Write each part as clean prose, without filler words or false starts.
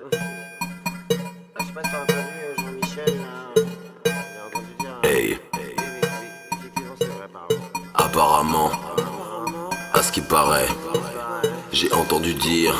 Je sais pas si t'as entendu Jean-Michel là. J'ai entendu dire. Hey, Effectivement, c'est vrai, pardon. apparemment, à ce qui paraît, j'ai entendu dire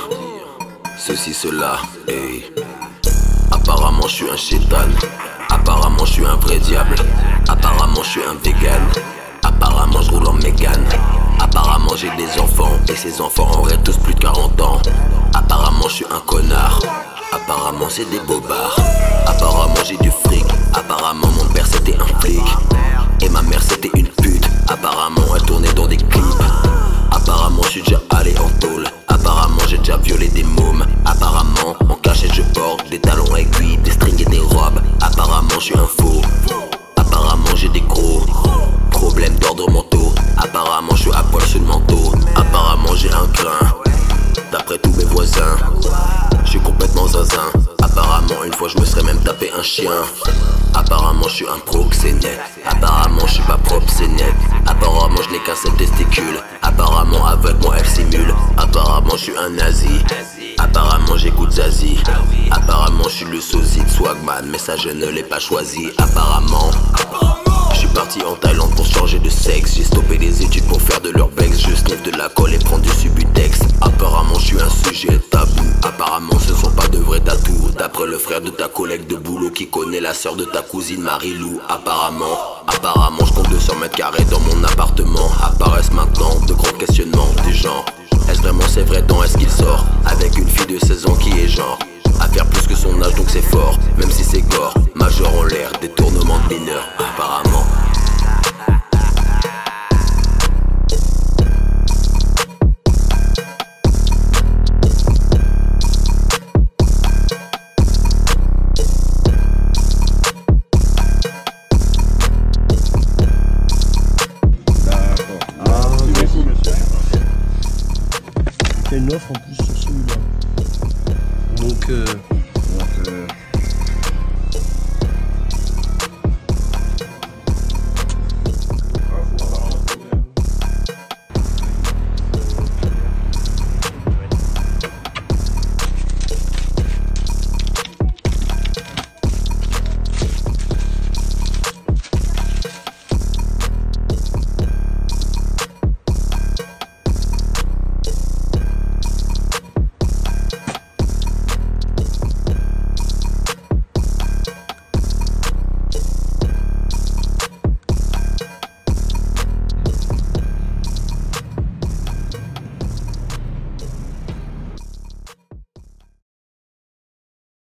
ceci, cela, hey. Apparemment je suis un chétan, apparemment je suis un vrai diable, apparemment je suis un vegan, apparemment je roule en mégane, apparemment j'ai des enfants et ces enfants auraient tous plus de 40 ans. Apparemment je suis un connard, apparemment c'est des bobards, apparemment j'ai du fric, apparemment mon père c'était un flic et ma mère c'était une pute, apparemment elle tournait dans des clips, apparemment je suis déjà allé en tôle, apparemment j'ai déjà violé des mômes, apparemment en cachette je porte des talons aiguilles, des strings et des robes, apparemment je suis un faux, apparemment j'ai des gros problèmes d'ordre mentaux, apparemment je suis à poil sur le manteau, apparemment j'ai un grain, d'après tous mes voisins, je suis complètement zinzin, apparemment une fois je me serais même tapé un chien, apparemment je suis un proxénète, apparemment je suis pas propre c'est net, apparemment je n'ai qu'un seul testicule, apparemment avec moi elle simule, apparemment je suis un nazi, apparemment j'écoute Zazie, apparemment je suis le sosie de Swagman, mais ça je ne l'ai pas choisi, apparemment je suis parti en Thaïlande pour changer de sexe, j'ai stoppé les études pour faire de l'urbex, je sniffe de la colle et prendre du subutex, apparemment je suis un sujet tabou, apparemment ce sont pas de vrais tatous, d'après le frère de ta collègue de boulot qui connaît la sœur de ta cousine Marilou, apparemment je compte 200 mètres carrés dans mon appartement, apparaissent maintenant de grands questionnements du genre, est-ce vraiment c'est vrai dans est-ce qu'il sort, avec une fille de 16 ans qui est genre à faire plus que son âge donc c'est fort, même si c'est gore, major en l'air, détournement de mineurs, apparemment. Il y a une offre en plus sur celui-là. Donc,